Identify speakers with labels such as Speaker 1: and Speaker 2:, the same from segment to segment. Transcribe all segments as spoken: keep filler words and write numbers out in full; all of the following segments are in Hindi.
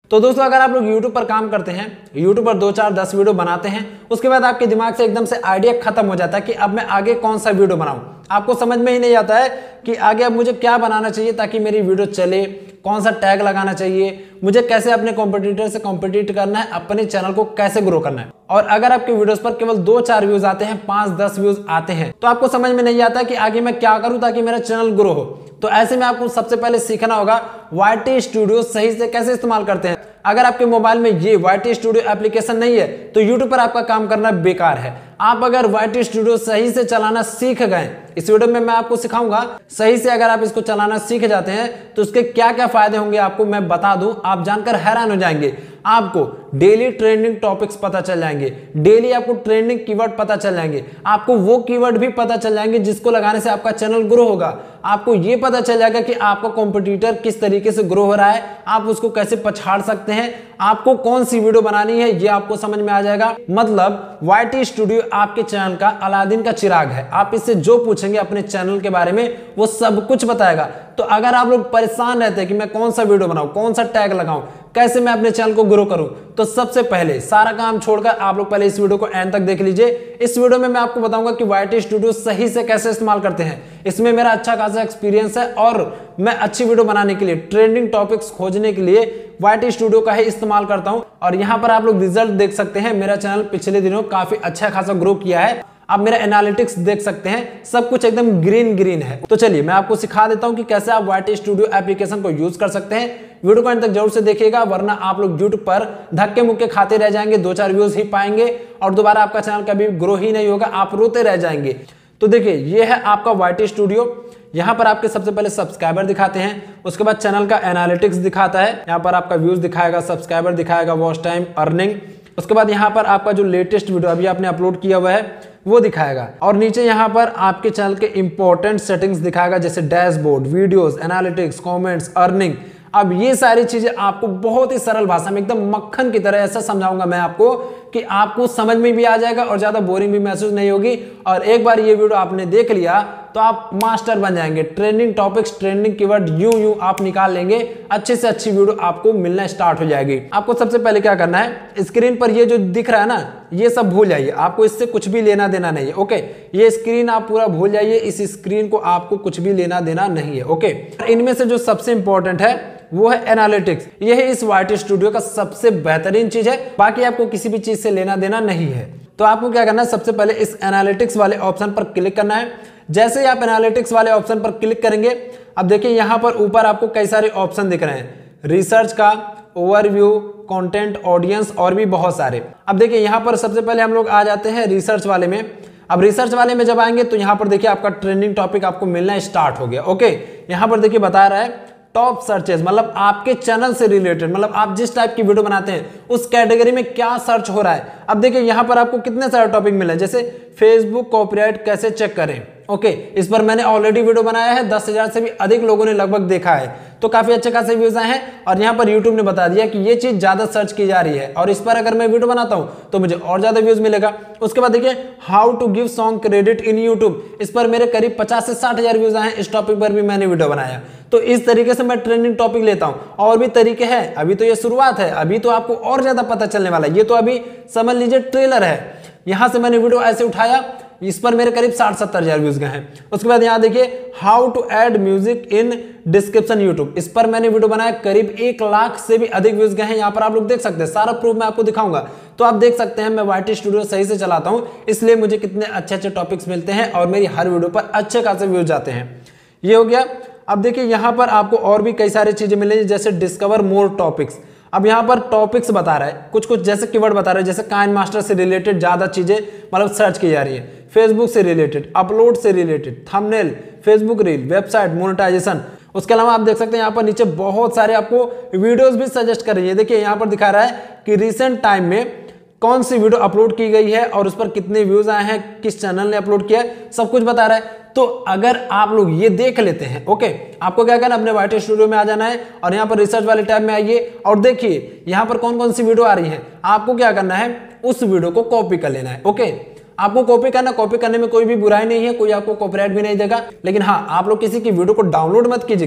Speaker 1: तो दोस्तों अगर आप लोग YouTube पर काम करते हैं, YouTube पर दो चार दस वीडियो बनाते हैं, उसके बाद आपके दिमाग से एकदम से आइडिया खत्म हो जाता है कि अब मैं आगे कौन सा वीडियो बनाऊं। आपको समझ में ही नहीं आता है कि आगे अब मुझे क्या बनाना चाहिए ताकि मेरी वीडियो चले, कौन सा टैग लगाना चाहिए, मुझे कैसे अपने कॉम्पिटिटर से कॉम्पिटिट करना है, अपने चैनल को कैसे ग्रो करना है। और अगर आपके वीडियोस पर केवल दो चार व्यूज आते हैं, पांच दस व्यूज आते हैं, तो आपको समझ में नहीं आता कि आगे मैं क्या करूं ताकि मेरा चैनल ग्रो हो। तो ऐसे में आपको सबसे पहले सीखना होगा वाई टी स्टूडियो सही से कैसे इस्तेमाल करते हैं। अगर आपके मोबाइल में ये वाई टी स्टूडियो एप्लीकेशन नहीं है तो YouTube पर आपका काम करना बेकार है। आप अगर वाई टी स्टूडियो सही से चलाना सीख गए, इस वीडियो में मैं आपको सिखाऊंगा सही से अगर आप इसको चलाना सीख जाते हैं तो उसके क्या क्या फायदे होंगे आपको मैं बता दूं। आप जानकर हैरान हो जाएंगे। आपको डेली ट्रेंडिंग टॉपिक्स पता चल जाएंगे, डेली आपको ट्रेंडिंग कीवर्ड पता चल जाएंगे, आपको वो कीवर्ड भी पता चल जाएंगे जिसको लगाने से आपका चैनल ग्रो होगा। आपको ये पता चल जाएगा कि आपका कॉम्पिटिटर किस तरीके से ग्रो हो रहा है, आप उसको कैसे पछाड़ सकते हैं, आपको कौन सी वीडियो बनानी है ये आपको समझ में आ जाएगा। मतलब वाई टी स्टूडियो आपके चैनल का अलादीन का चिराग है। आप इससे जो पूछेंगे अपने चैनल के बारे में वो सब कुछ बताएगा। तो अगर आप लोग परेशान रहते हैं कि मैं कौन सा वीडियो बनाऊं, कौन सा टैग लगाऊं, कैसे मैं अपने चैनल को ग्रो करूं, तो सबसे पहले सारा काम छोड़कर आप लोग पहले इस वीडियो को एंड तक देख लीजिए। इस वीडियो में मैं आपको बताऊंगा कि वाई टी स्टूडियो सही से कैसे इस्तेमाल करते हैं। इसमें मेरा अच्छा खासा एक्सपीरियंस है और मैं अच्छी वीडियो बनाने के लिए, ट्रेंडिंग टॉपिक्स खोजने के लिए वाई टी स्टूडियो का ही इस्तेमाल करता हूं। और यहां पर आप लोग रिजल्ट देख सकते हैं। मेरा चैनल पिछले दिनों काफी अच्छा खासा ग्रो किया है। आप मेरा एनालिटिक्स देख सकते हैं, सब कुछ एकदम ग्रीन ग्रीन है। तो चलिए मैं आपको सिखा देता हूं कि कैसे आप वाई टी स्टूडियो एप्लीकेशन को यूज कर सकते हैं। वीडियो को अंत तक जरूर से देखिएगा, वरना आप लोग यूट्यूब पर धक्के मुक्के खाते रह जाएंगे, दो चार व्यूज ही पाएंगे और दोबारा आपका चैनल कभी ग्रो ही नहीं होगा, आप रोते रह जाएंगे। तो देखिए ये है आपका वाई टी स्टूडियो। यहाँ पर आपके सबसे पहले सब्सक्राइबर दिखाते हैं, उसके बाद चैनल का एनालिटिक्स दिखाता है, यहाँ पर आपका व्यूज दिखाएगा, सब्सक्राइबर दिखाएगा, वॉच टाइम, अर्निंग। उसके बाद यहाँ पर आपका जो लेटेस्ट वीडियो अभी आपने अपलोड किया हुआ है वो दिखाएगा। और नीचे यहाँ पर आपके चैनल के इंपॉर्टेंट सेटिंग्स दिखाएगा, जैसे dashboard, videos, analytics, comments, earning. अब ये सारी चीजें आपको बहुत ही सरल भाषा में एकदम मक्खन की तरह ऐसा समझाऊंगा मैं आपको कि आपको समझ में भी आ जाएगा और ज्यादा बोरिंग भी महसूस नहीं होगी। और एक बार ये वीडियो आपने देख लिया तो आप मास्टर बन जाएंगे। ट्रेंडिंग टॉपिक्स, ट्रेंडिंग कीवर्ड यूं यूं आप निकाल लेंगे, अच्छे से अच्छी वीडियो आपको मिलना स्टार्ट हो जाएगी। आपको सबसे पहले क्या करना है, स्क्रीन पर ये जो दिख रहा है ना, ये सब भूल जाइए, आपको इससे कुछ भी लेना देना नहीं है। ओके, ये स्क्रीन आप पूरा भूल जाइए, इस स्क्रीन को आपको कुछ भी लेना देना नहीं है। ओके, इनमें से जो सबसे इंपॉर्टेंट है वो है एनालिटिक्स। यह है इस वाई टी स्टूडियो का सबसे बेहतरीन चीज है, बाकी आपको किसी भी चीज से लेना देना नहीं है। तो आपको क्या करना है, सबसे पहले इस एनालिटिक्स वाले ऑप्शन पर क्लिक करना है। जैसे ही आप एनालिटिक्स वाले ऑप्शन पर क्लिक करेंगे, अब देखिए यहाँ पर ऊपर आपको कई सारे ऑप्शन दिख रहे हैं, रिसर्च का, ओवरव्यू, कंटेंट, ऑडियंस और भी बहुत सारे। अब देखिए यहाँ पर सबसे पहले हम लोग आ जाते हैं रिसर्च वाले में। अब रिसर्च वाले में जब आएंगे तो यहाँ पर देखिए आपका ट्रेंडिंग टॉपिक आपको मिलना स्टार्ट हो गया। ओके, यहाँ पर देखिए बता रहा है टॉप सर्चेस, मतलब आपके चैनल से रिलेटेड, मतलब आप जिस टाइप की वीडियो बनाते हैं उस कैटेगरी में क्या सर्च हो रहा है। अब देखिए यहाँ पर आपको कितने सारे टॉपिक मिले, जैसे फेसबुक कॉपीराइट कैसे चेक करें। ओके, इस पर मैंने ऑलरेडी वीडियो बनाया है, दस हजार से भी अधिक लोगों ने लगभग देखा है, तो काफी अच्छे खासे व्यूज आए हैं। और यहाँ पर यूट्यूब ने बता दिया कि ये चीज ज्यादा सर्च की जा रही है और इस पर अगर मैं वीडियो बनाता हूँ तो मुझे और ज्यादा व्यूज मिलेगा। उसके बाद देखिए how to give song credit in YouTube, इस पर मेरे करीब पचास से साठ हजार व्यूज आए हैं, इस टॉपिक पर भी मैंने वीडियो बनाया। तो इस तरीके से मैं ट्रेंडिंग टॉपिक लेता हूं। और भी तरीके हैं, अभी तो ये शुरुआत है, अभी तो आपको और ज्यादा पता चलने वाला है। ये तो अभी समझ लीजिए ट्रेलर है। यहां से मैंने वीडियो ऐसे उठाया, इस पर मेरे करीब साठ सत्तर हजार व्यूज गए हैं। उसके बाद यहाँ देखिए how to add music in description YouTube, इस पर मैंने वीडियो बनाया, करीब एक लाख से भी अधिक व्यूज गए हैं। यहाँ पर आप लोग देख सकते हैं, सारा प्रूफ मैं आपको दिखाऊंगा। तो आप देख सकते हैं मैं वाई टी स्टूडियो सही से चलाता हूँ, इसलिए मुझे कितने अच्छे अच्छे टॉपिक्स मिलते हैं और मेरी हर वीडियो पर अच्छे खासे व्यूज आते हैं। ये हो गया। अब देखिए यहाँ पर आपको और भी कई सारी चीजें मिलेंगी, जैसे डिस्कवर मोर टॉपिक्स। अब यहाँ पर टॉपिक्स बता रहा है, कुछ कुछ जैसे कीवर्ड बता रहा है, जैसे काइन मास्टर से रिलेटेड ज्यादा चीजें मतलब सर्च की जा रही है, फेसबुक से रिलेटेड, अपलोड से related, thumbnail, Facebook reel, website monetization. उसके अलावा आप देख सकते हैं यहाँ पर नीचे बहुत सारे आपको वीडियोस भी सजेस्ट कर रही है। देखिए यहाँ पर दिखा रहा है कि रिसेंट टाइम में कौन सी वीडियो अपलोड की गई है और उस पर कितने व्यूज आए हैं, किस चैनल ने अपलोड किया है, सब कुछ बता रहा है। तो अगर आप लोग ये देख लेते हैं, ओके, आपको क्या करना है, अपने वाई टी स्टूडियो में आ जाना है और यहाँ पर रिसर्च वाले टैब में आइए और देखिए यहाँ पर कौन कौन सी वीडियो आ रही है। आपको क्या करना है, उस वीडियो को कॉपी कर लेना है। ओके, आपको कॉपी करना, कॉपी करने में कोई भी बुराई नहीं है, कोई आपको कॉपीराइट भी नहीं देगा। लेकिन हाँ, आप लोग किसी की वीडियो को डाउनलोड मत कीजिएगा,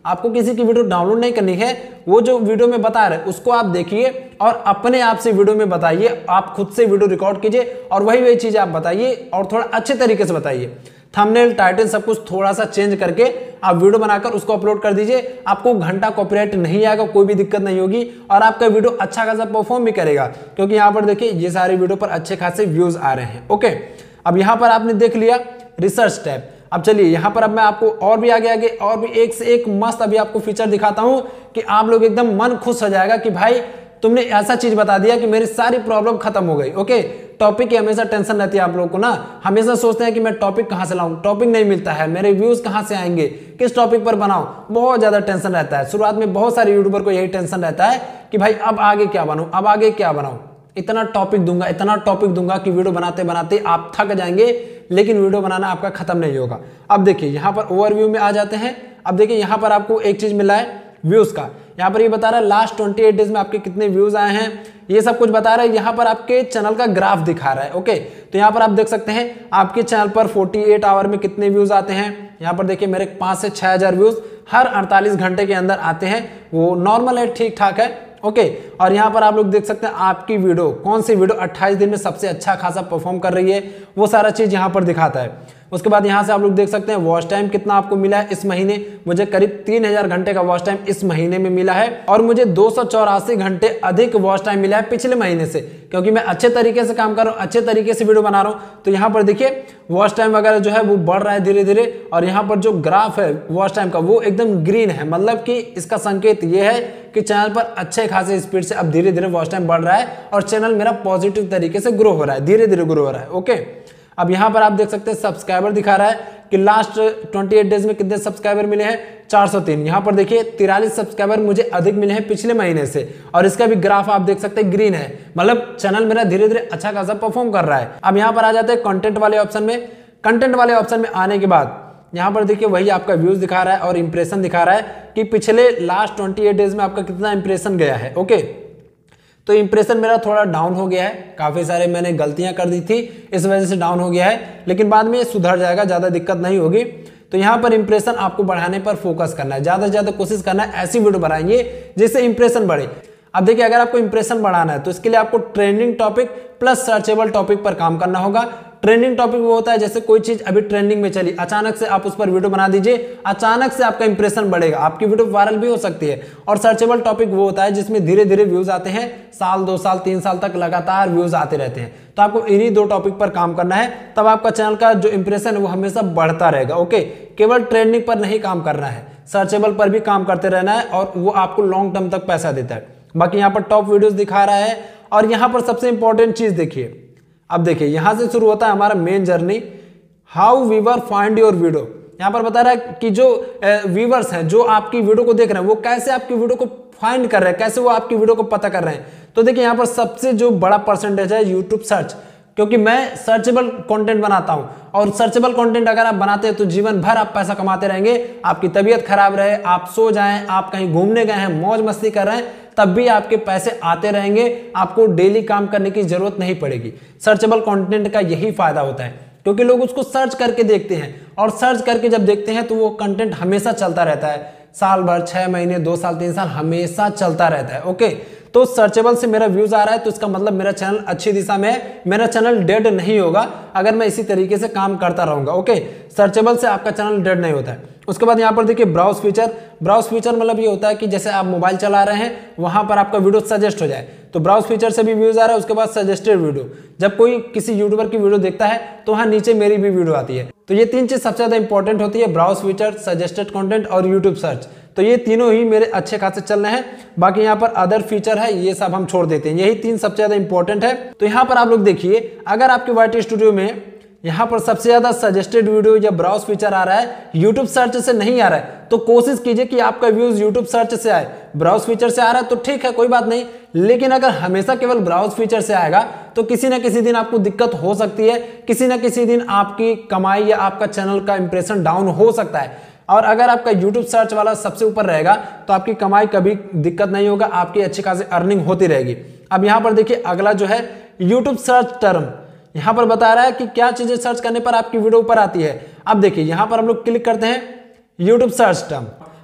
Speaker 1: आपको किसी की वीडियो डाउनलोड नहीं करनी है, वो जो वीडियो में बता रहे उसको आप देखिए और अपने आप से वीडियो में बताइए, आप खुद से वीडियो रिकॉर्ड कीजिए और वही वही चीज आप बताइए और थोड़ा अच्छे तरीके से बताइए। थंबनेल, टाइटल सब कुछ थोड़ा सा चेंज करके आप वीडियो बनाकर उसको अपलोड कर दीजिए। आपको घंटा कॉपीराइट नहीं आएगा, कोई भी दिक्कत नहीं होगी और आपका वीडियो अच्छा खासा परफॉर्म भी करेगा, क्योंकि यहाँ पर देखिए ये सारे वीडियो पर अच्छे खासे व्यूज आ रहे हैं। ओके, अब यहाँ पर आपने देख लिया रिसर्च टैब। अब चलिए यहाँ पर अब मैं आपको और भी आगे आगे और भी एक से एक मस्त अभी आपको फीचर दिखाता हूँ कि आप लोग एकदम मन खुश हो जाएगा कि भाई तुमने ऐसा चीज बता दिया कि मेरी सारी प्रॉब्लम खत्म हो गई। ओके, टॉपिक की हमेशा टेंशन रहती है आप लोगों को ना, हमेशा सोचते हैं कि मैं टॉपिक कहां से लाऊं, टॉपिक नहीं मिलता है, मेरे व्यूज कहां से आएंगे, किस टॉपिक पर बनाऊं, बहुत ज्यादा टेंशन रहता है। शुरुआत में बहुत सारे यूट्यूबर को यही टेंशन रहता है कि भाई अब आगे क्या बनाऊं, अब आगे क्या बनाऊं, इतना टॉपिक दूंगा इतना टॉपिक दूंगा कि वीडियो बनाते बनाते आप थक जाएंगे, लेकिन वीडियो बनाना आपका खत्म नहीं होगा। अब देखिए यहाँ पर ओवरव्यू में आ जाते हैं। अब देखिए यहाँ पर आपको एक चीज मिला है व्यूज का, यहाँ पर ये बता रहा है लास्ट अट्ठाईस डेज में आपके कितने व्यूज आए हैं, ये सब कुछ बता रहा है। यहाँ पर आपके चैनल का ग्राफ दिखा रहा है। ओके, तो यहाँ पर आप देख सकते हैं आपके चैनल पर अड़तालीस आवर में कितने व्यूज आते हैं। यहाँ पर देखिए मेरे पाँच से छह हजार व्यूज हर अड़तालीस घंटे के अंदर आते हैं, वो नॉर्मल है, ठीक ठाक है। ओके, और यहाँ पर आप लोग देख सकते हैं आपकी वीडियो कौन सी वीडियो अट्ठाईस दिन में सबसे अच्छा खासा परफॉर्म कर रही है, वो सारा चीज यहाँ पर दिखाता है। उसके बाद यहाँ से आप लोग देख सकते हैं वॉच टाइम कितना आपको मिला है इस महीने। मुझे करीब तीन हजार घंटे का वॉच टाइम इस महीने में मिला है और मुझे दो सौ चौरासी घंटे अधिक वॉच टाइम मिला है पिछले महीने से, क्योंकि मैं अच्छे तरीके से काम कर रहा हूँ, अच्छे तरीके से वीडियो बना रहा हूँ। तो यहाँ पर देखिए वॉच टाइम वगैरह जो है वो बढ़ रहा है धीरे धीरे, और यहाँ पर जो ग्राफ है वॉच टाइम का वो एकदम ग्रीन है, मतलब कि इसका संकेत ये है कि चैनल पर अच्छे खासे स्पीड से अब धीरे धीरे वॉच टाइम बढ़ रहा है और चैनल मेरा पॉजिटिव तरीके से ग्रो हो रहा है, धीरे धीरे ग्रो हो रहा है। ओके, अब यहाँ पर आप देख सकते हैं सब्सक्राइबर दिखा रहा है कि लास्ट अट्ठाईस डेज में कितने सब्सक्राइबर मिले हैं, चार सौ तीन। यहाँ पर देखिए तिरालीस सब्सक्राइबर मुझे अधिक मिले हैं पिछले महीने से, और इसका भी ग्राफ आप देख सकते हैं ग्रीन है, मतलब चैनल मेरा धीरे धीरे अच्छा खासा परफॉर्म कर रहा है। अब यहाँ पर आ जाते हैं कंटेंट वाले ऑप्शन में। कंटेंट वाले ऑप्शन में आने के बाद यहाँ पर देखिए वही आपका व्यूज दिखा रहा है और इंप्रेशन दिखा रहा है कि पिछले लास्ट अट्ठाईस डेज में आपका कितना इंप्रेशन गया है। ओके, तो इंप्रेशन मेरा थोड़ा डाउन हो गया है, काफी सारे मैंने गलतियां कर दी थी इस वजह से डाउन हो गया है, लेकिन बाद में सुधर जाएगा, ज्यादा दिक्कत नहीं होगी। तो यहाँ पर इंप्रेशन आपको बढ़ाने पर फोकस करना है, ज्यादा से ज्यादा कोशिश करना है ऐसी वीडियो बनाएंगे जिससे इंप्रेशन बढ़े। अब देखिए अगर आपको इंप्रेशन बढ़ाना है तो इसके लिए आपको trending topic plus searchable topic पर काम करना होगा। ट्रेंडिंग टॉपिक वो होता है जैसे कोई चीज अभी ट्रेंडिंग में चली, अचानक से आप उस पर वीडियो बना दीजिए, अचानक से आपका इंप्रेशन बढ़ेगा, आपकी वीडियो वायरल भी हो सकती है। और सर्चेबल टॉपिक वो होता है जिसमें धीरे धीरे व्यूज आते हैं, साल दो साल तीन साल तक लगातार व्यूज आते रहते हैं। तो आपको इन्हीं दो टॉपिक पर काम करना है, तब आपका चैनल का जो इंप्रेशन है वो हमेशा बढ़ता रहेगा। ओके, केवल ट्रेंडिंग पर नहीं काम करना है, सर्चेबल पर भी काम करते रहना है, और वो आपको लॉन्ग टर्म तक पैसा देता है। बाकी यहाँ पर टॉप वीडियोस दिखा रहा है, और यहाँ पर सबसे इंपॉर्टेंट चीज देखिए। अब देखिए यहां से शुरू होता है हमारा main journey, how viewer find your video. यहां पर बता रहा है कि जो व्यूअर्स हैं जो आपकी वीडियो को देख रहे हैं वो कैसे आपकी वीडियो को फाइंड कर रहे हैं, कैसे वो आपकी वीडियो को पता कर रहे हैं। तो देखिए यहाँ पर सबसे जो बड़ा परसेंटेज है यूट्यूब सर्च, क्योंकि मैं सर्चेबल कंटेंट बनाता हूं, और सर्चेबल कंटेंट अगर आप बनाते हैं तो जीवन भर आप पैसा कमाते रहेंगे। आपकी तबीयत खराब रहे, आप सो जाएं, आप कहीं घूमने गए हैं, मौज मस्ती कर रहे हैं, तब भी आपके पैसे आते रहेंगे, आपको डेली काम करने की जरूरत नहीं पड़ेगी। सर्चेबल कंटेंट का यही फायदा होता है, क्योंकि लोग उसको सर्च करके देखते हैं, और सर्च करके जब देखते हैं तो वो कंटेंट हमेशा चलता रहता है, साल भर, छह महीने, दो साल, तीन साल, हमेशा चलता रहता है। ओके, तो सर्चेबल से मेरा व्यूज आ रहा है तो इसका मतलब मेरा चैनल अच्छी दिशा में है, मेरा चैनल डेड नहीं होगा अगर मैं इसी तरीके से काम करता रहूंगा। ओके, सर्चेबल से आपका चैनल डेड नहीं होता है। उसके बाद यहाँ पर देखिए ब्राउज फीचर। ब्राउज फीचर मतलब ये होता है कि जैसे आप मोबाइल चला रहे हैं, वहां पर आपका वीडियो सजेस्ट हो जाए, तो ब्राउज फीचर से भी व्यूज आ रहा है। उसके बाद सजेस्टेड वीडियो, जब कोई किसी यूट्यूबर की वीडियो देखता है तो वहां नीचे मेरी भी वीडियो आती है। तो ये तीन चीज सबसे ज्यादा इंपॉर्टेंट होती है, ब्राउज फीचर, सजेस्टेड कंटेंट और यूट्यूब सर्च। तो ये तीनों ही मेरे अच्छे खासे चल रहे हैं। बाकी यहाँ पर अदर फीचर है, ये सब हम छोड़ देते हैं, यही तीन सबसे ज्यादा इंपॉर्टेंट है। तो यहाँ पर आप लोग देखिए, अगर आपके वाईटी स्टूडियो में यहाँ पर सबसे ज्यादा सजेस्टेड वीडियो या ब्राउज फीचर आ रहा है, यूट्यूब सर्च से नहीं आ रहा है, तो कोशिश कीजिए कि आपका व्यूज यूट्यूब सर्च से आए। ब्राउज फीचर से आ रहा है तो ठीक है, कोई बात नहीं, लेकिन अगर हमेशा केवल ब्राउज फीचर से आएगा तो किसी ना किसी दिन आपको दिक्कत हो सकती है, किसी ना किसी दिन आपकी कमाई या आपका चैनल का इंप्रेशन डाउन हो सकता है। और अगर आपका YouTube सर्च वाला सबसे ऊपर रहेगा तो आपकी कमाई कभी दिक्कत नहीं होगा, आपकी अच्छी खासी अर्निंग होती रहेगी। अब यहाँ पर देखिए अगला जो है YouTube सर्च टर्म, यहाँ पर बता रहा है कि क्या चीजें सर्च करने पर आपकी वीडियो ऊपर आती है। अब देखिए यहाँ पर हम लोग क्लिक करते हैं YouTube सर्च टर्म।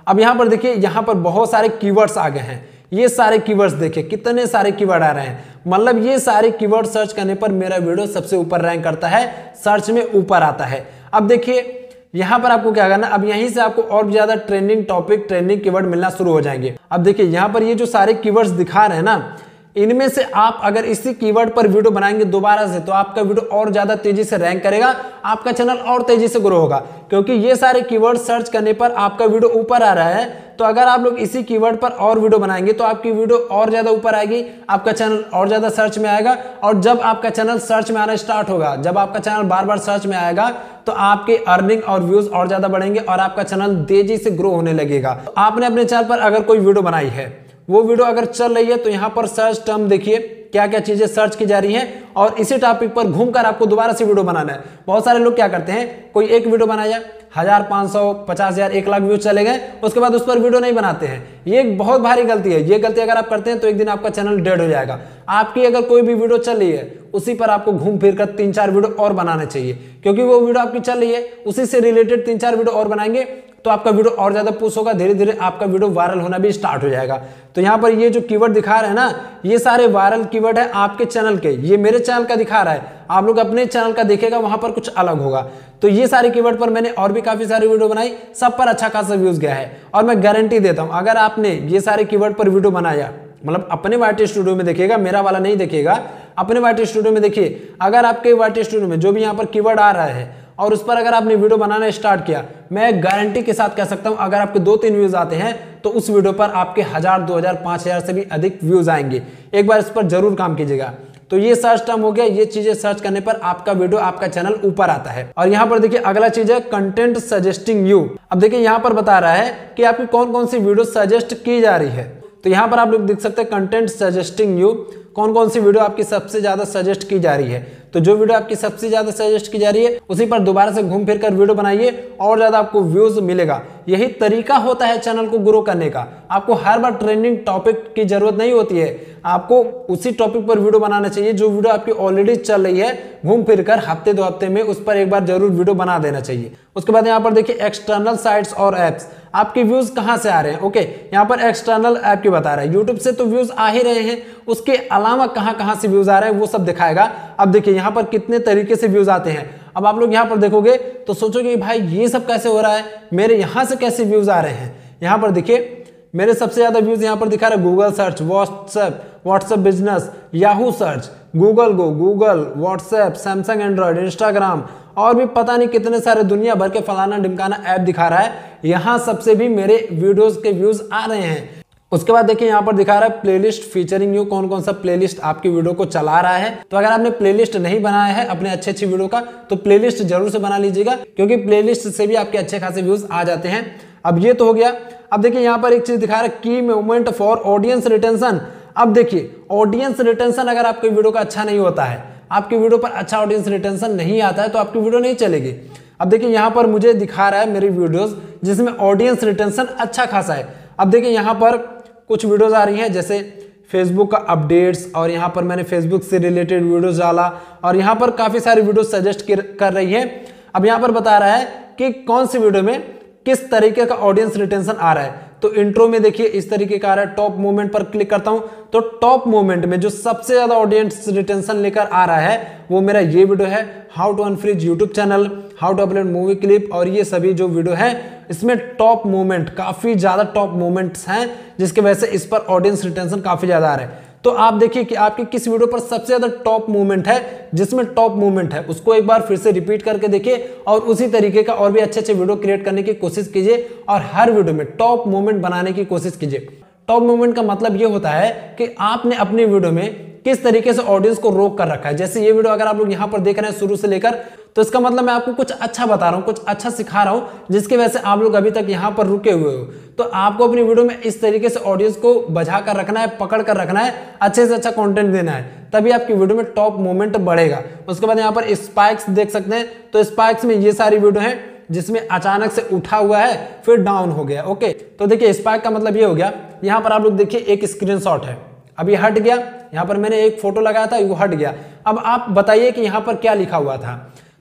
Speaker 1: अब यहाँ पर देखिए, यहाँ पर बहुत सारे कीवर्ड्स आ गए हैं। ये सारे कीवर्ड्स देखिए कितने सारे कीवर्ड आ रहे हैं, मतलब ये सारे कीवर्ड सर्च करने पर मेरा वीडियो सबसे ऊपर रैंक करता है, सर्च में ऊपर आता है। अब देखिए यहाँ पर आपको क्या करना, अब यहीं से आपको और भी ज्यादा ट्रेंडिंग टॉपिक, ट्रेंडिंग कीवर्ड मिलना शुरू हो जाएंगे। अब देखिए यहाँ पर ये जो सारे कीवर्ड्स दिखा रहे हैं ना, इनमें से आप अगर इसी कीवर्ड पर वीडियो बनाएंगे दोबारा से, तो आपका वीडियो और ज्यादा तेजी से रैंक करेगा, आपका चैनल और तेजी से ग्रो होगा, क्योंकि ये सारे कीवर्ड सर्च करने पर आपका वीडियो ऊपर आ रहा है। तो अगर आप लोग इसी कीवर्ड पर और वीडियो बनाएंगे तो आपकी वीडियो और ज्यादा ऊपर आएगी, आपका चैनल और ज्यादा सर्च में आएगा, और जब आपका चैनल सर्च में आना स्टार्ट होगा, जब आपका चैनल बार बार सर्च में आएगा, तो आपके अर्निंग और व्यूज और ज्यादा बढ़ेंगे और आपका चैनल तेजी से ग्रो होने लगेगा। तो आपने अपने चैनल पर अगर कोई वीडियो बनाई है, वो वीडियो अगर चल रही है, तो यहाँ पर सर्च टर्म देखिए क्या क्या चीजें सर्च की जा रही हैं, और इसी टॉपिक पर घूमकर आपको दोबारा से वीडियो बनाना है। बहुत सारे लोग क्या करते हैं, कोई एक वीडियो बनाया, हजार, पांच सौ, पचास हजार, एक लाख व्यूज चले गए, उसके बाद उस पर वीडियो नहीं बनाते हैं। ये एक बहुत भारी गलती है। ये गलती अगर आप करते हैं तो एक दिन आपका चैनल डेड हो जाएगा। आपकी अगर कोई भी वीडियो चल रही है, उसी पर आपको घूम फिर कर तीन चार वीडियो और बनाने चाहिए, क्योंकि वो वीडियो आपकी चल रही है, उसी से रिलेटेड तीन चार वीडियो और बनाएंगे तो आपका वीडियो और ज्यादा पुश होगा, धीरे धीरे आपका वीडियो वायरल होना भी स्टार्ट हो जाएगा। तो यहाँ पर ये जो कीवर्ड दिखा रहे हैं ना, ये सारे वायरल कीवर्ड है आपके चैनल के, ये मेरे चैनल का दिखा रहा है, आप लोग अपने चैनल का देखेगा, वहां पर कुछ अलग होगा। तो ये सारे कीवर्ड पर मैंने और भी काफी सारी वीडियो बनाई, सब पर अच्छा खासा व्यूज गया है, और मैं गारंटी देता हूं अगर आपने ये सारे कीवर्ड पर वीडियो बनाया, मतलब अपने वाईटी स्टूडियो में देखिएगा, मेरा वाला नहीं देखिएगा, अपने वाईटी स्टूडियो में देखिए, अगर आपके वाईटी स्टूडियो में जो भी यहाँ पर कीवर्ड आ रहा है और उस पर अगर आपने वीडियो बनाना स्टार्ट किया, मैं गारंटी के साथ कह सकता हूं अगर आपके दो तीन व्यूज आते हैं तो उस वीडियो पर आपके हजार, दो हजार, पांच हजार से भी अधिक व्यूज आएंगे। एक बार इस पर जरूर काम कीजिएगा। तो ये सर्च टर्म हो गया, ये चीजें सर्च करने पर आपका वीडियो, आपका चैनल ऊपर आता है। और यहाँ पर देखिए अगला चीज है कंटेंट सजेस्टिंग यू। अब देखिए यहाँ पर बता रहा है कि आपकी कौन कौन सी वीडियो सजेस्ट की जा रही है। तो यहाँ पर आप लोग देख सकते हैं कंटेंट सजेस्टिंग यू, कौन कौन सी वीडियो आपकी सबसे ज्यादा सजेस्ट की जा रही है। तो जो वीडियो आपकी सबसे ज्यादा सजेस्ट की जा रही है, उसी पर दोबारा से घूम फिर कर वीडियो बनाइए और ज्यादा आपको व्यूज मिलेगा। यही तरीका होता है चैनल को ग्रो करने का। आपको हर बार ट्रेंडिंग टॉपिक की जरूरत नहीं होती है, आपको उसी टॉपिक पर वीडियो बनाना चाहिए जो वीडियो आपकी ऑलरेडी चल रही है। घूम फिर कर हफ्ते दो हफ्ते में उस पर एक बार जरूर वीडियो बना देना चाहिए। उसके बाद यहाँ पर देखिए एक्सटर्नल साइट्स और एप्स, आपके व्यूज कहाँ से आ रहे हैं। ओके, यहाँ पर एक्सटर्नल ऐप की बता रहा है, यूट्यूब से तो व्यूज आ ही रहे हैं, उसके अलावा कहाँ कहाँ से व्यूज आ रहे हैं वो सब दिखाएगा। अब देखिए यहाँ पर कितने तरीके से व्यूज आते हैं। अब आप लोग यहाँ पर देखोगे तो सोचोगे भाई ये सब कैसे हो रहा है, मेरे यहाँ से कैसे व्यूज आ रहे हैं। यहाँ पर देखिए मेरे सबसे ज्यादा व्यूज यहाँ पर दिखा रहा है Google search, WhatsApp, WhatsApp business, Yahoo search, Google go, Google, WhatsApp, Samsung android, Instagram, और भी पता नहीं कितने सारे दुनिया भर के फलाना ढिमकाना ऐप दिखा रहा है। यहाँ सबसे भी मेरे वीडियोस के व्यूज आ रहे हैं। उसके बाद देखिए यहाँ पर दिखा रहा है प्लेलिस्ट फीचरिंग यू, कौन कौन सा प्लेलिस्ट आपकी वीडियो को चला रहा है। तो अगर आपने प्लेलिस्ट नहीं बनाया है अपने अच्छे अच्छी वीडियो का, तो प्लेलिस्ट जरूर से बना लीजिएगा, क्योंकि प्लेलिस्ट से भी आपके अच्छे खासे व्यूज आ जाते हैं। अब ये तो हो गया। अब देखिए यहाँ पर एक चीज दिखा रहा है की मूवमेंट फॉर ऑडियंस रिटेंशन। अब देखिए ऑडियंस रिटेंशन अगर आपकी वीडियो का अच्छा नहीं होता है, आपकी वीडियो पर अच्छा ऑडियंस रिटेंशन नहीं आता है, तो आपकी वीडियो नहीं चलेगी। अब देखिए यहाँ पर मुझे दिखा रहा है मेरी वीडियोस जिसमें ऑडियंस रिटेंशन अच्छा खासा है। अब देखिए यहाँ पर कुछ वीडियोस आ रही हैं जैसे फेसबुक का अपडेट्स, और यहाँ पर मैंने फेसबुक से रिलेटेड वीडियोस डाला, और यहाँ पर काफी सारी वीडियो सजेस्ट कर रही है। अब यहाँ पर बता रहा है कि कौन सी वीडियो में किस तरीके का ऑडियंस रिटेंशन आ रहा है। तो इंट्रो में देखिए इस तरीके का आ रहा है। टॉप मूवमेंट पर क्लिक करता हूं तो टॉप मूवमेंट में जो सबसे ज्यादा ऑडियंस रिटेंशन लेकर आ रहा है वो मेरा ये वीडियो है, how to unfreeze YouTube channel, how to upload movie clip. और ये सभी जो वीडियो है इसमें टॉप मूवमेंट, काफी ज्यादा टॉप मूवमेंट्स हैं, जिसकी वजह से इस पर ऑडियंस रिटेंशन काफी ज्यादा आ रहा है। तो आप देखिए कि आपकी किस वीडियो पर सबसे ज्यादा टॉप मूवमेंट है, जिसमें टॉप मूवमेंट है उसको एक बार फिर से रिपीट करके देखिए, और उसी तरीके का और भी अच्छे अच्छे वीडियो क्रिएट करने की कोशिश कीजिए, और हर वीडियो में टॉप मूवमेंट बनाने की कोशिश कीजिए। टॉप मूवमेंट का मतलब ये होता है कि आपने अपनी वीडियो में किस तरीके से ऑडियंस को रोक कर रखा है। जैसे ये वीडियो अगर आप लोग यहाँ पर देख रहे हैं शुरू से लेकर, तो इसका मतलब मैं आपको कुछ अच्छा बता रहा हूँ, कुछ अच्छा सिखा रहा हूँ, जिसकी वजह से आप लोग अभी तक यहाँ पर रुके हुए हो। तो आपको अपनी वीडियो में इस तरीके से ऑडियंस को बजा कर रखना है, पकड़ कर रखना है, अच्छे से अच्छा कंटेंट देना है, तभी आपकी वीडियो में टॉप मोमेंट बढ़ेगा। उसके बाद यहाँ पर स्पाइक्स देख सकते हैं, तो स्पाइक्स में ये सारी वीडियो है जिसमें अचानक से उठा हुआ है फिर डाउन हो गया। ओके, तो देखिए स्पाइक का मतलब ये हो गया, यहाँ पर आप लोग देखिए एक स्क्रीनशॉट है, अब ये हट गया, यहाँ पर मैंने एक फोटो लगाया था वो हट गया। अब आप बताइए कि यहाँ पर क्या लिखा हुआ था।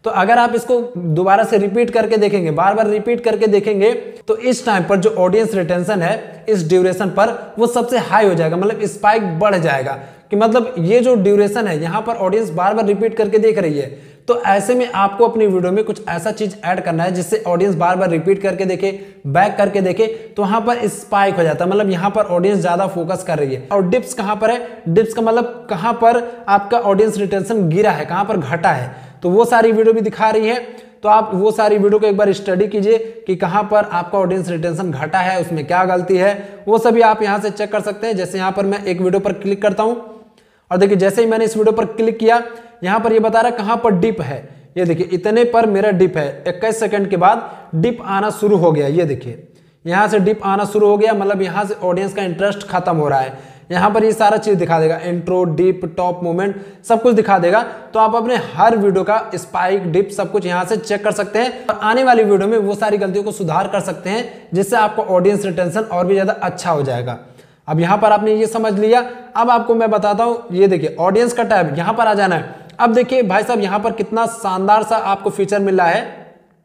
Speaker 1: तो अगर आप इसको दोबारा से रिपीट करके देखेंगे, बार बार रिपीट करके देखेंगे, तो इस टाइम पर जो ऑडियंस रिटेंशन है इस ड्यूरेशन पर वो सबसे हाई हो जाएगा, मतलब स्पाइक बढ़ जाएगा कि मतलब ये जो ड्यूरेशन है यहाँ पर ऑडियंस बार बार रिपीट करके देख रही है। तो ऐसे में आपको अपनी वीडियो में कुछ ऐसा चीज ऐड करना है जिससे ऑडियंस बार बार रिपीट करके देखे, बैक करके देखे, तो वहां पर स्पाइक हो जाता है, मतलब यहाँ पर ऑडियंस ज्यादा फोकस कर रही है। और डिप्स कहां पर है, डिप्स का मतलब कहां पर आपका ऑडियंस रिटेंशन गिरा है, कहां पर घटा है, तो वो सारी वीडियो भी दिखा रही है। तो आप वो सारी वीडियो को एक बार स्टडी कीजिए कि कहां पर आपका ऑडियंस रिटेंशन घटा है, उसमें क्या गलती है, वो सभी आप यहां से चेक कर सकते हैं। जैसे यहां पर मैं एक वीडियो पर क्लिक करता हूं और देखिए जैसे ही मैंने इस वीडियो पर क्लिक किया, यहां पर ये बता रहा है कहां पर डिप है। ये देखिए इतने पर मेरा डिप है, इक्कीस सेकंड के बाद डिप आना शुरू हो गया। ये देखिए यहां से डिप आना शुरू हो गया, मतलब यहां से ऑडियंस का इंटरेस्ट खत्म हो रहा है। यहाँ पर ये सारा चीज दिखा देगा, इंट्रो, डिप, टॉप मोमेंट, सब कुछ दिखा देगा। तो आप अपने हर वीडियो का स्पाइक, डिप सब कुछ यहाँ से चेक कर सकते हैं और आने वाली वीडियो में वो सारी गलतियों को सुधार कर सकते हैं, जिससे आपका ऑडियंस रिटेंशन और भी ज्यादा अच्छा हो जाएगा। अब यहाँ पर आपने ये समझ लिया। अब आपको मैं बताता हूँ, ये देखिए ऑडियंस का टैब, यहाँ पर आ जाना है। अब देखिए भाई साहब यहाँ पर कितना शानदार सा आपको फीचर मिल रहा है।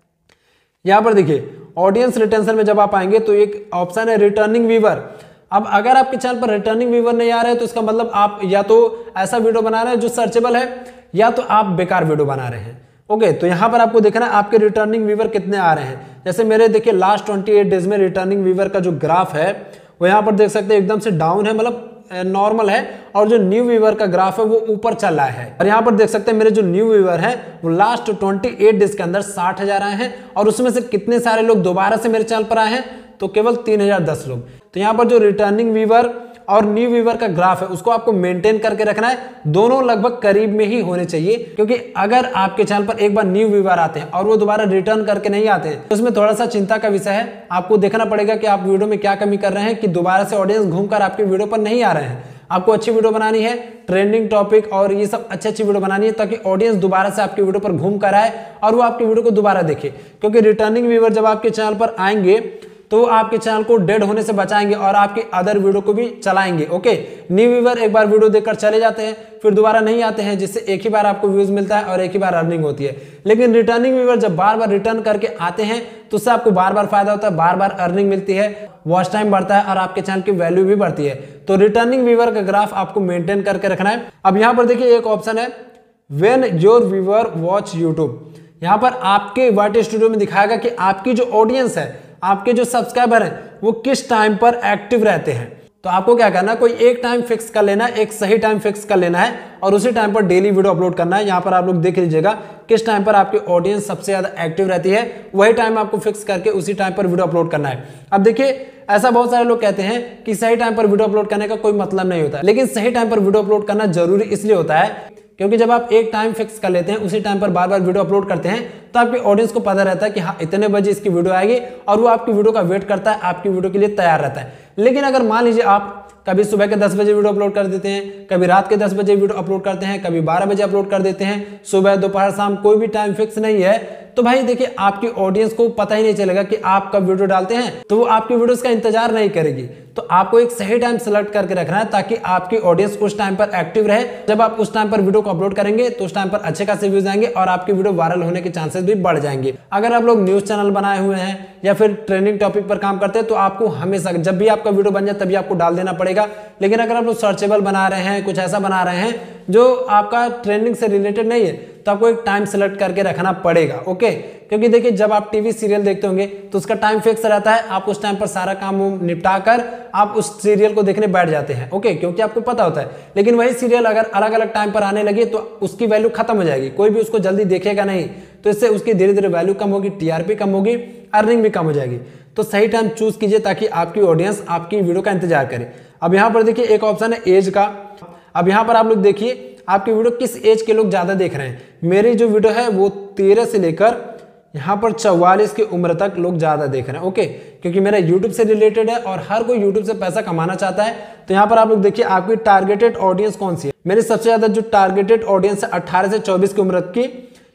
Speaker 1: यहाँ पर देखिए ऑडियंस रिटेंशन में जब आप आएंगे तो एक ऑप्शन है रिटर्निंग व्यूअर। अब अगर आपके चैनल पर रिटर्निंग व्यूअर नहीं आ रहे हैं तो इसका मतलब आप या तो ऐसा वीडियो बना रहे हैं जो सर्चेबल है, या तो आप बेकार वीडियो बना रहे हैं। ओके, तो यहाँ पर आपको देखना है आपके रिटर्निंग व्यूअर कितने आ रहे हैं। जैसे मेरे देखिए लास्ट अट्ठाईस डेज में रिटर्निंग व्यूअर का जो ग्राफ है वो यहाँ पर देख सकते हैं एकदम से डाउन है, मतलब नॉर्मल है, और जो न्यू व्यूअर का ग्राफ है वो ऊपर चल रहा है। और यहाँ पर देख सकते हैं मेरे जो न्यू व्यूअर है वो लास्ट अट्ठाईस डेज के अंदर साठ हजार आए हैं, और उसमें से कितने सारे लोग दोबारा से मेरे चैनल पर आए हैं, तो केवल तीन हजार दस लोग। तो यहाँ पर जो रिटर्निंग व्यूअर और न्यू व्यूअर का ग्राफ है उसको आपको मेंटेन करके रखना है, दोनों लगभग करीब में ही होने चाहिए। क्योंकि अगर आपके चैनल पर एक बार न्यू व्यूअर आते हैं और वो दोबारा रिटर्न करके नहीं आते हैं तो उसमें थोड़ा सा चिंता का विषय है। आपको देखना पड़ेगा कि आप वीडियो में क्या कमी कर रहे हैं कि दोबारा से ऑडियंस घूमकर आपकी वीडियो पर नहीं आ रहे हैं। आपको अच्छी वीडियो बनानी है, ट्रेंडिंग टॉपिक और ये सब अच्छी अच्छी वीडियो बनानी है, ताकि ऑडियंस दोबारा से आपकी वीडियो पर घूम कर आए और वो आपकी वीडियो को दोबारा देखे। क्योंकि रिटर्निंग व्यूअर जब आपके चैनल पर आएंगे तो आपके चैनल को डेड होने से बचाएंगे और आपकी अदर वीडियो को भी चलाएंगे। ओके, न्यू व्यूअर एक बार वीडियो देखकर चले जाते हैं, फिर दोबारा नहीं आते हैं, जिससे एक ही बार आपको व्यूज मिलता है और एक ही बार अर्निंग होती है। लेकिन रिटर्निंग व्यूअर जब बार बार रिटर्न करके आते हैं तो उससे आपको बार बार फायदा होता है, बार बार अर्निंग मिलती है, वॉच टाइम बढ़ता है और आपके चैनल की वैल्यू भी बढ़ती है। तो रिटर्निंग व्यूअर का ग्राफ आपको मेंटेन करके रखना है। अब यहाँ पर देखिए एक ऑप्शन है when your viewer watch YouTube. यहाँ पर आपके वाईटी स्टूडियो में दिखाएगा कि आपकी जो ऑडियंस है, आपके जो सब्सक्राइबर हैं वो किस टाइम पर एक्टिव रहते हैं। तो आपको क्या करना है, कोई एक टाइम फिक्स कर लेना है, एक सही टाइम फिक्स कर लेना है और उसी टाइम पर डेली वीडियो अपलोड करना है। यहाँ पर आप लोग देख लीजिएगा किस टाइम पर आपकी ऑडियंस सबसे ज्यादा एक्टिव रहती है, वही टाइम आपको फिक्स करके उसी टाइम पर वीडियो अपलोड करना है। अब देखिए ऐसा बहुत सारे लोग कहते हैं कि सही टाइम पर वीडियो अपलोड करने का कोई मतलब नहीं होता, लेकिन सही टाइम पर वीडियो अपलोड करना जरूरी इसलिए होता है क्योंकि जब आप एक टाइम फिक्स कर लेते हैं, उसी टाइम पर बार बार वीडियो अपलोड करते हैं, तो आपकी ऑडियंस को पता रहता है कि हाँ इतने बजे इसकी वीडियो आएगी और वो आपकी वीडियो का वेट करता है, आपकी वीडियो के लिए तैयार रहता है। लेकिन अगर मान लीजिए आप कभी सुबह के दस बजे वीडियो अपलोड कर देते हैं, कभी रात के दस बजे वीडियो अपलोड करते हैं, कभी बारह बजे अपलोड कर देते हैं, सुबह दोपहर शाम कोई भी टाइम फिक्स नहीं है, तो भाई देखिए आपकी ऑडियंस को पता ही नहीं चलेगा कि आप कब वीडियो डालते हैं, तो वो आपकी वीडियोस का इंतजार नहीं करेगी। तो आपको एक सही टाइम सेलेक्ट करके रखना है ताकि आपकी ऑडियंस उस टाइम पर एक्टिव रहे। जब आप उस टाइम पर वीडियो को अपलोड करेंगे तो उस टाइम पर अच्छे खासे व्यूज आएंगे और आपकी वीडियो वायरल होने के चांसेस भी बढ़ जाएंगे। अगर आप लोग न्यूज चैनल बनाए हुए हैं या फिर ट्रेंडिंग टॉपिक पर काम करते हैं तो आपको हमेशा जब भी आपका वीडियो बन जाए तभी आपको डाल देना पड़ेगा। लेकिन अगर आप लोग सर्चेबल बना रहे हैं, कुछ ऐसा बना रहे हैं जो आपका ट्रेंडिंग से रिलेटेड नहीं है, तो आपको एक टाइम सेलेक्ट करके रखना पड़ेगा। ओके, क्योंकि देखिए जब आप टीवी सीरियल देखते होंगे तो उसका टाइम फिक्स रहता है, आप उस टाइम पर सारा काम निपटा कर आप उस सीरियल को देखने बैठ जाते हैं। ओके, क्योंकि आपको पता होता है। लेकिन वही सीरियल अगर अलग अलग टाइम पर आने लगे तो उसकी वैल्यू खत्म हो जाएगी, कोई भी उसको जल्दी देखेगा नहीं, तो इससे उसकी धीरे धीरे वैल्यू कम होगी, टीआरपी कम होगी, अर्निंग भी कम हो जाएगी। तो सही टाइम चूज कीजिए ताकि आपकी ऑडियंस आपकी वीडियो का इंतजार करे। अब यहाँ पर देखिए एक ऑप्शन है एज का। अब यहाँ पर आप लोग देखिए आपकी वीडियो किस एज के लोग ज्यादा देख रहे हैं। मेरी जो वीडियो है वो तेरह से लेकर यहाँ पर चौवालीस की उम्र तक लोग ज्यादा देख रहे हैं। ओके, क्योंकि मेरा यूट्यूब से रिलेटेड है और हर कोई यूट्यूब से पैसा कमाना चाहता है। तो यहाँ पर आप लोग देखिए आपकी टारगेटेड ऑडियंस कौन सी है। मेरी सबसे ज्यादा जो टारगेटेड ऑडियंस है अट्ठारह से चौबीस की उम्र की,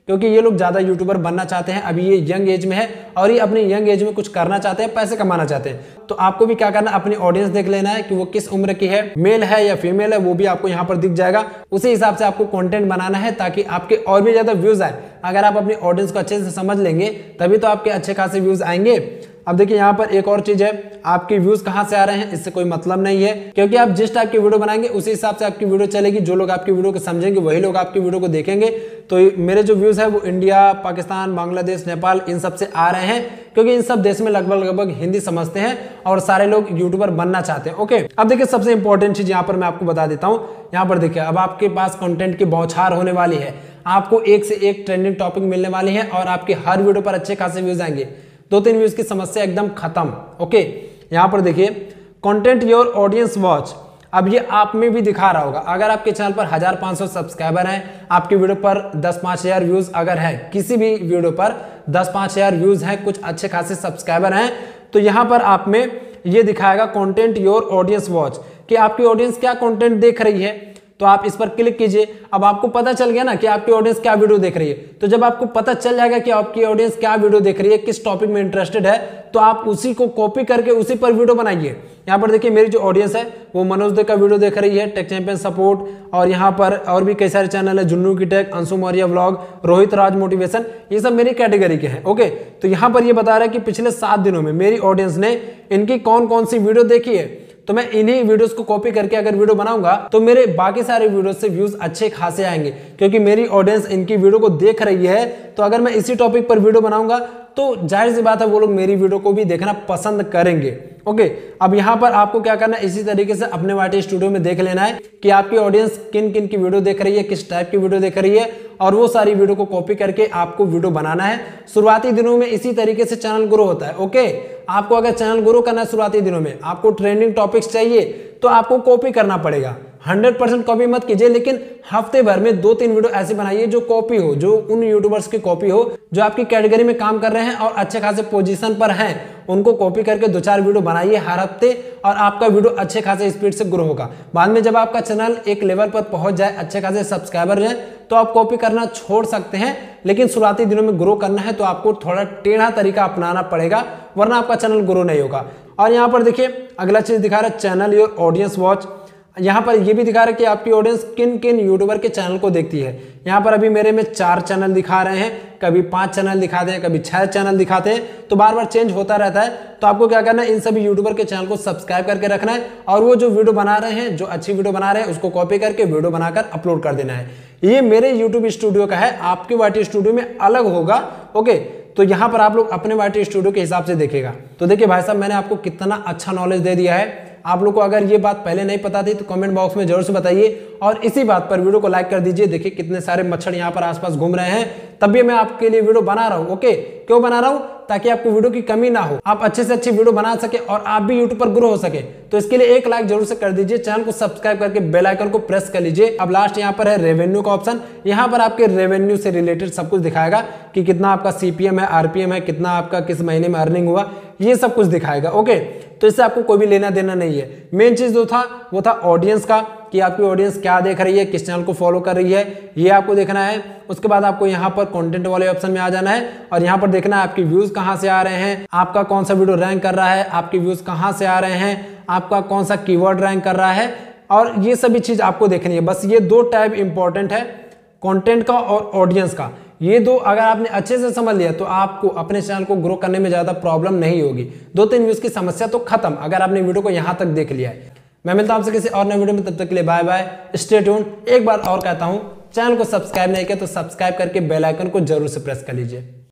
Speaker 1: क्योंकि ये लोग ज्यादा यूट्यूबर बनना चाहते हैं, अभी ये यंग एज में है और ये अपनी यंग एज में कुछ करना चाहते हैं, पैसे कमाना चाहते हैं। तो आपको भी क्या करना है, अपनी ऑडियंस देख लेना है कि वो किस उम्र की है, मेल है या फीमेल है, वो भी आपको यहाँ पर दिख जाएगा। उसी हिसाब से आपको कंटेंट बनाना है ताकि आपके और भी ज्यादा व्यूज आए। अगर आप अपनी ऑडियंस को अच्छे से समझ लेंगे तभी तो आपके अच्छे खासे व्यूज आएंगे। अब देखिए यहाँ पर एक और चीज है, आपके व्यूज कहाँ से आ रहे हैं इससे कोई मतलब नहीं है, क्योंकि आप जिस टाइप की वीडियो बनाएंगे उसी हिसाब से आपकी वीडियो चलेगी। जो लोग आपकी वीडियो को समझेंगे वही लोग आपकी वीडियो को देखेंगे। तो मेरे जो व्यूज है वो इंडिया, पाकिस्तान, बांग्लादेश, नेपाल इन सब से आ रहे हैं, क्योंकि इन सब देश में लगभग लगभग हिंदी समझते हैं और सारे लोग यूट्यूबर बनना चाहते हैं। ओके, अब देखिए सबसे इंपॉर्टेंट चीज यहाँ पर मैं आपको बता देता हूँ। यहाँ पर देखिए अब आपके पास कंटेंट की बौछार होने वाली है, आपको एक से एक ट्रेंडिंग टॉपिक मिलने वाली है और आपके हर वीडियो पर अच्छे खासे व्यूज आएंगे। दो तीन व्यूज की समस्या एकदम खत्म। ओके, यहाँ पर देखिए कंटेंट योर ऑडियंस वॉच, अब ये आप में भी दिखा रहा होगा। अगर आपके चैनल पर हजार पाँच सौ सब्सक्राइबर हैं, आपकी वीडियो पर दस पाँच हजार व्यूज अगर है, किसी भी वीडियो पर दस पाँच हजार व्यूज हैं, कुछ अच्छे खासे सब्सक्राइबर हैं, तो यहाँ पर आप में ये दिखाएगा कंटेंट योर ऑडियंस वॉच कि आपकी ऑडियंस क्या कंटेंट देख रही है। तो आप इस पर क्लिक कीजिए। अब आपको पता चल गया ना कि आपकी ऑडियंस क्या वीडियो देख रही है। तो जब आपको पता चल जाएगा कि आपकी ऑडियंस क्या वीडियो देख रही है, किस टॉपिक में इंटरेस्टेड है, तो आप उसी को कॉपी करके उसी पर वीडियो बनाइए। यहाँ पर देखिए मेरी जो ऑडियंस है वो मनोज दे का वीडियो देख रही है, टेक चैंपियन सपोर्ट, और यहाँ पर और भी कई सारे चैनल है, जुन्नू की tech, Anshu Maurya vlog, Rohit Raj motivation, ये सब मेरी कैटेगरी के हैं। ओके, तो यहाँ पर ये बता रहा है कि पिछले सात दिनों में मेरी ऑडियंस ने इनकी कौन कौन सी वीडियो देखी है। तो मैं इन्हीं वीडियोस को कॉपी करके अगर वीडियो बनाऊंगा तो मेरे बाकी सारे वीडियोस से व्यूज अच्छे खासे आएंगे, क्योंकि मेरी ऑडियंस इनकी वीडियो को देख रही है। तो अगर मैं इसी टॉपिक पर वीडियो बनाऊंगा तो जाहिर सी बात है वो लोग मेरी वीडियो को भी देखना पसंद करेंगे। ओके, अब यहाँ पर आपको क्या करना है, इसी तरीके से अपने वाटी स्टूडियो में देख लेना है कि आपकी ऑडियंस किन किन की वीडियो देख रही है, किस टाइप की वीडियो देख रही है, और वो सारी वीडियो को कॉपी करके आपको वीडियो बनाना है। शुरुआती दिनों में इसी तरीके से चैनल ग्रो होता है। ओके, आपको अगर चैनल ग्रो करना है शुरुआती दिनों में, आपको ट्रेंडिंग टॉपिक्स चाहिए, तो आपको कॉपी करना पड़ेगा। हंड्रेड परसेंट कॉपी मत कीजिए, लेकिन हफ्ते भर में दो तीन वीडियो ऐसी बनाइए जो कॉपी हो, जो उन यूट्यूबर्स की कॉपी हो जो आपकी कैटेगरी में काम कर रहे हैं और अच्छे खासे पोजीशन पर हैं। उनको कॉपी करके दो चार वीडियो बनाइए हर हफ्ते, और आपका वीडियो अच्छे खासे स्पीड से ग्रो होगा। बाद में जब आपका चैनल एक लेवल पर पहुंच जाए, अच्छे खासे सब्सक्राइबर हैं, तो आप कॉपी करना छोड़ सकते हैं। लेकिन शुरुआती दिनों में ग्रो करना है तो आपको थोड़ा टेढ़ा तरीका अपनाना पड़ेगा, वरना आपका चैनल ग्रो नहीं होगा। और यहाँ पर देखिए अगला चीज दिखा रहा है चैनल योर ऑडियंस वॉच। यहाँ पर ये भी दिखा रहा है कि आपकी ऑडियंस किन किन यूट्यूबर के चैनल को देखती है। यहाँ पर अभी मेरे में चार चैनल दिखा रहे हैं, कभी पांच चैनल दिखाते हैं, कभी छह चैनल दिखाते हैं, तो बार बार चेंज होता रहता है। तो आपको क्या करना है, इन सभी यूट्यूबर के चैनल को सब्सक्राइब करके रखना है, और वो जो वीडियो बना रहे हैं, जो अच्छी वीडियो बना रहे हैं, उसको कॉपी करके वीडियो बनाकर अपलोड कर देना है। ये मेरे यूट्यूब स्टूडियो का है, आपके वाटी स्टूडियो में अलग होगा। ओके, तो यहाँ पर आप लोग अपने वाटी स्टूडियो के हिसाब से देखेगा। तो देखिए भाई साहब, मैंने आपको कितना अच्छा नॉलेज दे दिया है। आप लोग को अगर ये बात पहले नहीं पता थी तो कमेंट बॉक्स में जरूर से बताइए, और इसी बात पर वीडियो को लाइक कर दीजिए। देखिए कितने सारे मच्छर यहाँ पर आसपास घूम रहे हैं, तब भी मैं आपके लिए वीडियो बना रहा हूँ। ओके, क्यों बना रहा हूँ? ताकि आपको वीडियो की कमी ना हो, आप अच्छे से अच्छी वीडियो बना सके और आप भी यूट्यूब पर ग्रो हो सके। तो इसके लिए एक लाइक जरूर से कर दीजिए, चैनल को सब्सक्राइब करके बेल आइकन को प्रेस कर लीजिए। अब लास्ट यहाँ पर है रेवेन्यू का ऑप्शन। यहाँ पर आपके रेवेन्यू से रिलेटेड सब कुछ दिखाएगा कि कितना आपका सीपीएम है, आरपीएम है, कितना आपका किस महीने में अर्निंग हुआ, ये सब कुछ दिखाएगा। ओके, तो इससे आपको कोई भी लेना देना नहीं है। मेन चीज जो था वो था ऑडियंस का, कि आपकी ऑडियंस क्या देख रही है, किस चैनल को फॉलो कर रही है, ये आपको देखना है। उसके बाद आपको यहाँ पर कंटेंट वाले ऑप्शन में आ जाना है, और यहाँ पर देखना है आपकी व्यूज कहाँ से आ रहे हैं, आपका कौन सा वीडियो रैंक कर रहा है, आपके व्यूज कहाँ से आ रहे हैं, आपका कौन सा कीवर्ड रैंक कर रहा है, और ये सभी चीज आपको देखनी है। बस ये दो टाइप इंपॉर्टेंट है, कंटेंट का और ऑडियंस का। ये दो अगर आपने अच्छे से समझ लिया तो आपको अपने चैनल को ग्रो करने में ज्यादा प्रॉब्लम नहीं होगी। दो तीन व्यूज की समस्या तो खत्म, अगर आपने वीडियो को यहाँ तक देख लिया है। मैं मिलता हूं आपसे किसी और नए वीडियो में, तब तक के लिए बाय बाय, स्टे ट्यून। एक बार और कहता हूं, चैनल को सब्सक्राइब नहीं किया तो सब्सक्राइब करके बेल आइकन को जरूर से प्रेस कर लीजिए।